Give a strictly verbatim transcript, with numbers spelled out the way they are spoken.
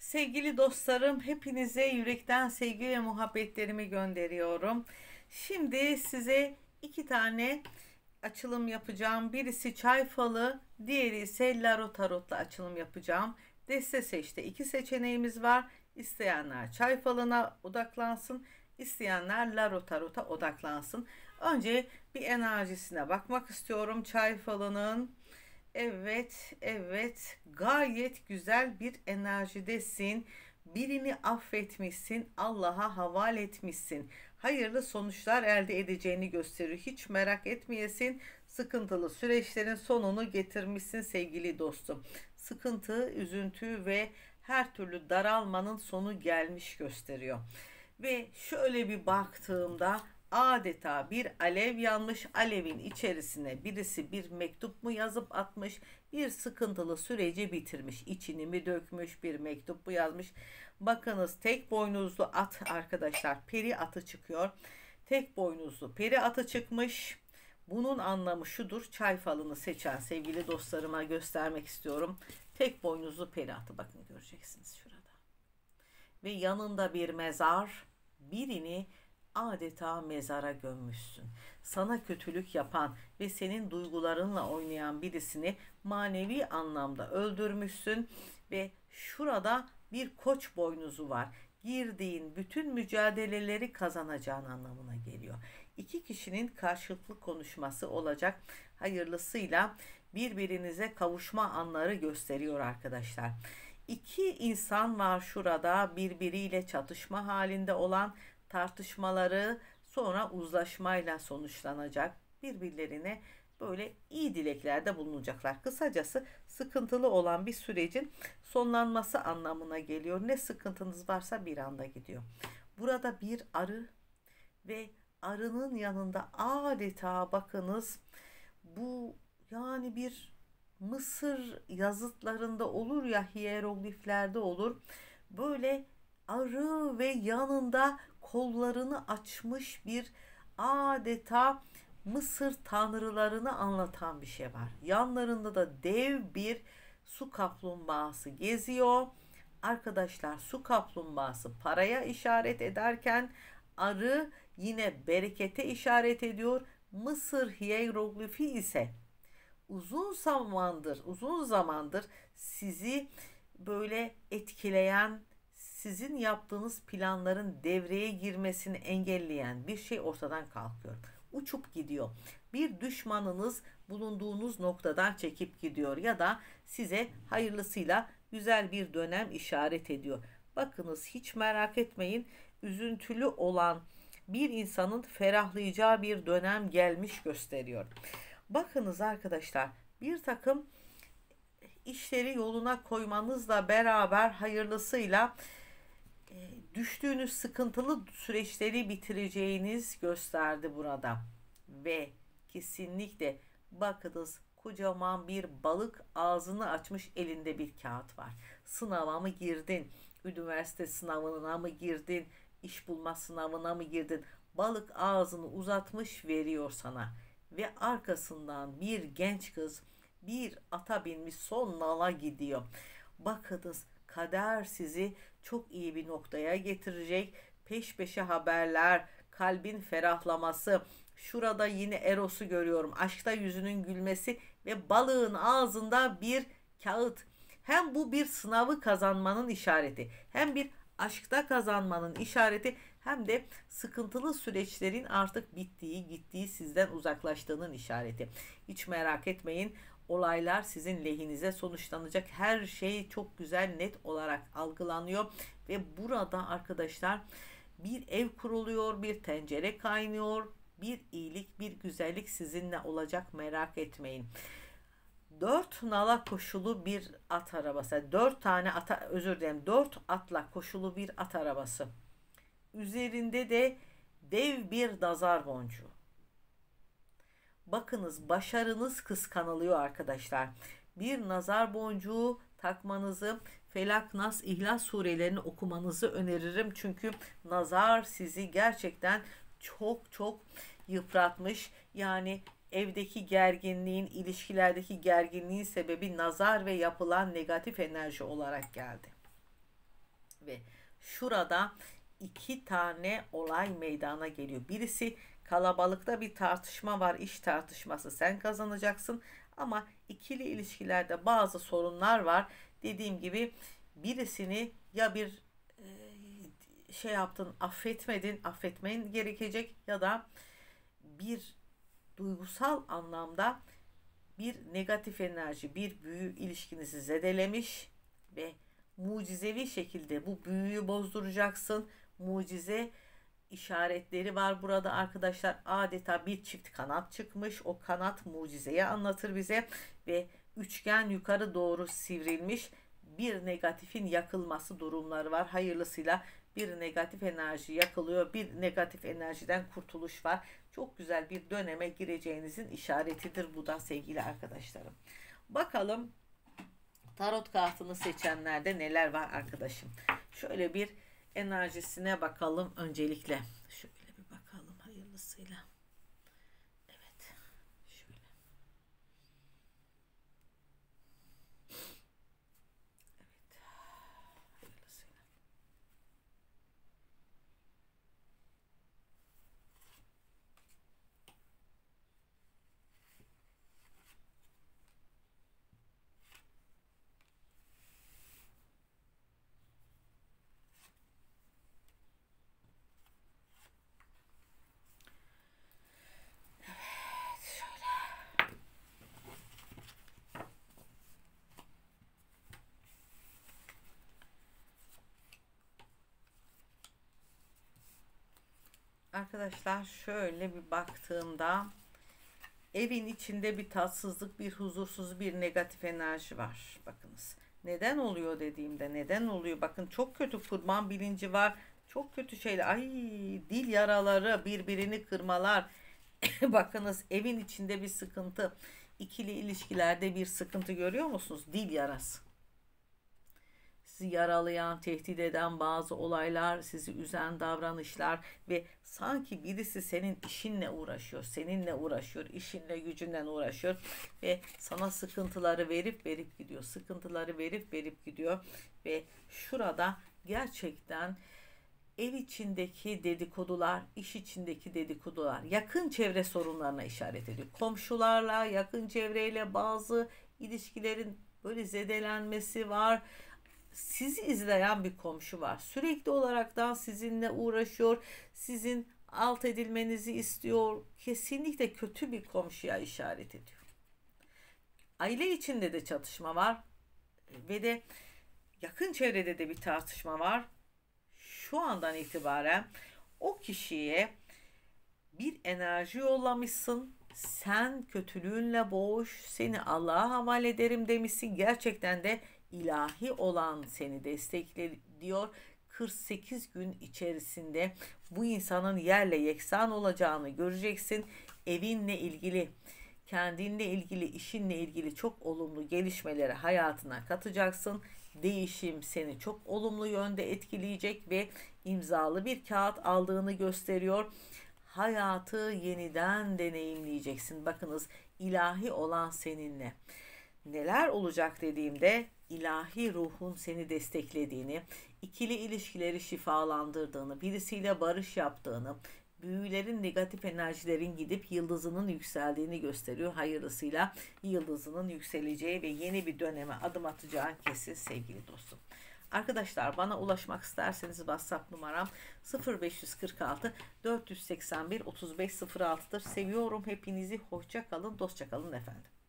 Sevgili dostlarım, hepinize yürekten sevgi ve muhabbetlerimi gönderiyorum. Şimdi size iki tane açılım yapacağım. Birisi çay falı, diğeri ise Laro Tarot'la açılım yapacağım. Deste seçti. İki seçeneğimiz var. İsteyenler çay falına odaklansın, isteyenler Laro Tarot'a odaklansın. Önce bir enerjisine bakmak istiyorum çay falının. Evet, evet. Gayet güzel bir enerjidesin. Birini affetmişsin, Allah'a havale etmişsin. Hayırlı sonuçlar elde edeceğini gösteriyor. Hiç merak etmeyesin. Sıkıntılı süreçlerin sonunu getirmişsin sevgili dostum. Sıkıntı, üzüntü ve her türlü daralmanın sonu gelmiş gösteriyor. Ve şöyle bir baktığımda adeta bir alev yanmış, alevin içerisine birisi bir mektup mu yazıp atmış, bir sıkıntılı süreci bitirmiş, içini mi dökmüş, bir mektup mu yazmış. Bakınız, tek boynuzlu at arkadaşlar, peri atı çıkıyor. Tek boynuzlu peri atı çıkmış. Bunun anlamı şudur: çay falını seçen sevgili dostlarıma göstermek istiyorum. Tek boynuzlu peri atı, bakın göreceksiniz şurada. Ve yanında bir mezar, birini adeta mezara gömmüşsün. Sana kötülük yapan ve senin duygularınla oynayan birisini manevi anlamda öldürmüşsün ve şurada bir koç boynuzu var. Girdiğin bütün mücadeleleri kazanacağın anlamına geliyor. İki kişinin karşılıklı konuşması olacak. Hayırlısıyla birbirinize kavuşma anları gösteriyor arkadaşlar. İki insan var şurada, birbiriyle çatışma halinde olan, tartışmaları sonra uzlaşmayla sonuçlanacak. Birbirlerine böyle iyi dileklerde bulunacaklar. Kısacası sıkıntılı olan bir sürecin sonlanması anlamına geliyor. Ne sıkıntınız varsa bir anda gidiyor. Burada bir arı ve arının yanında adeta bakınız, bu yani bir Mısır yazıtlarında olur ya, hierogliflerde olur. Böyle arı ve yanında kollarını açmış bir, adeta Mısır tanrılarını anlatan bir şey var. Yanlarında da dev bir su kaplumbağası geziyor. Arkadaşlar, su kaplumbağası paraya işaret ederken arı yine berekete işaret ediyor. Mısır hieroglifi ise uzun zamandır, uzun zamandır sizi böyle etkileyen, sizin yaptığınız planların devreye girmesini engelleyen bir şey ortadan kalkıyor. Uçup gidiyor. Bir düşmanınız bulunduğunuz noktadan çekip gidiyor ya da size hayırlısıyla güzel bir dönem işaret ediyor. Bakınız, hiç merak etmeyin, üzüntülü olan bir insanın ferahlayacağı bir dönem gelmiş gösteriyor. Bakınız arkadaşlar, bir takım işleri yoluna koymanızla beraber hayırlısıyla e, düştüğünüz sıkıntılı süreçleri bitireceğiniz gösterdi burada. Ve kesinlikle bakınız, kocaman bir balık ağzını açmış, elinde bir kağıt var. Sınava mı girdin? Üniversite sınavına mı girdin? İş bulma sınavına mı girdin? Balık ağzını uzatmış, veriyor sana. Ve arkasından bir genç kız bir ata binmiş son nala gidiyor. Bakınız, kader sizi çok iyi bir noktaya getirecek. Peş peşe haberler, kalbin ferahlaması. Şurada yine Eros'u görüyorum. Aşkta yüzünün gülmesi ve balığın ağzında bir kağıt. Hem bu bir sınavı kazanmanın işareti, hem bir aşkta kazanmanın işareti, hem de sıkıntılı süreçlerin artık bittiği, gittiği, sizden uzaklaştığının işareti. Hiç merak etmeyin, olaylar sizin lehinize sonuçlanacak. Her şey çok güzel, net olarak algılanıyor ve burada arkadaşlar bir ev kuruluyor, bir tencere kaynıyor, bir iyilik, bir güzellik sizinle olacak, merak etmeyin. Dört nala koşulu bir at arabası, dört tane ata, özür dilerim, dört atla koşulu bir at arabası. Üzerinde de dev bir nazar boncuğu. Bakınız, başarınız kıskanılıyor arkadaşlar. Bir nazar boncuğu takmanızı, Felak, Nas, İhlas surelerini okumanızı öneririm. Çünkü nazar sizi gerçekten çok çok yıpratmış. Yani evdeki gerginliğin, ilişkilerdeki gerginliğin sebebi nazar ve yapılan negatif enerji olarak geldi. Ve şurada iki tane olay meydana geliyor. Birisi, kalabalıkta bir tartışma var, iş tartışması, sen kazanacaksın. Ama ikili ilişkilerde bazı sorunlar var. Dediğim gibi birisini ya bir e, şey yaptın, affetmedin, affetmen gerekecek, ya da bir duygusal anlamda bir negatif enerji, bir büyü ilişkinizi zedelemiş ve mucizevi şekilde bu büyüyü bozduracaksın. Mucize işaretleri var burada arkadaşlar. Adeta bir çift kanat çıkmış. O kanat mucizeyi anlatır bize ve üçgen yukarı doğru sivrilmiş bir negatifin yakılması durumları var. Hayırlısıyla bir negatif enerji yakılıyor. Bir negatif enerjiden kurtuluş var. Çok güzel bir döneme gireceğinizin işaretidir bu da sevgili arkadaşlarım. Bakalım tarot kartını seçenlerde neler var arkadaşım. Şöyle bir enerjisine bakalım öncelikle. Şöyle bir bakalım hayırlısıyla. Evet. Şöyle. Evet. Hayırlısıyla. Arkadaşlar şöyle bir baktığımda evin içinde bir tatsızlık, bir huzursuz, bir negatif enerji var. Bakınız. Neden oluyor dediğimde neden oluyor? Bakın çok kötü kurban bilinci var. Çok kötü şeyler. Ay, dil yaraları, birbirini kırmalar. Bakınız evin içinde bir sıkıntı. İkili ilişkilerde bir sıkıntı görüyor musunuz? Dil yarası. Sizi yaralayan, tehdit eden bazı olaylar, sizi üzen davranışlar ve sanki birisi senin işinle uğraşıyor, seninle uğraşıyor, işinle gücünden uğraşıyor ve sana sıkıntıları verip verip gidiyor, sıkıntıları verip verip gidiyor ve şurada gerçekten ev içindeki dedikodular, iş içindeki dedikodular, yakın çevre sorunlarına işaret ediyor. Komşularla, yakın çevreyle bazı ilişkilerin böyle zedelenmesi var. Sizi izleyen bir komşu var. Sürekli olaraktan sizinle uğraşıyor. Sizin alt edilmenizi istiyor. Kesinlikle kötü bir komşuya işaret ediyor. Aile içinde de çatışma var. Ve de yakın çevrede de bir tartışma var. Şu andan itibaren o kişiye bir enerji yollamışsın. Sen kötülüğünle boğuş, seni Allah'a havale ederim demişsin. Gerçekten de ilahi olan seni destekliyor. kırk sekiz gün içerisinde bu insanın yerle yeksan olacağını göreceksin. Evinle ilgili, kendinle ilgili, işinle ilgili çok olumlu gelişmeleri hayatına katacaksın. Değişim seni çok olumlu yönde etkileyecek ve imzalı bir kağıt aldığını gösteriyor. Hayatı yeniden deneyimleyeceksin. Bakınız, ilahi olan seninle. Neler olacak dediğimde ilahi ruhun seni desteklediğini, ikili ilişkileri şifalandırdığını, birisiyle barış yaptığını, büyülerin, negatif enerjilerin gidip yıldızının yükseldiğini gösteriyor. Hayırlısıyla yıldızının yükseleceği ve yeni bir döneme adım atacağın kesin sevgili dostum. Arkadaşlar, bana ulaşmak isterseniz WhatsApp numaram sıfır beş kırk altı dört yüz seksen bir otuz beş sıfır altı'dır. Seviyorum hepinizi. Hoşça kalın, dostça kalın efendim.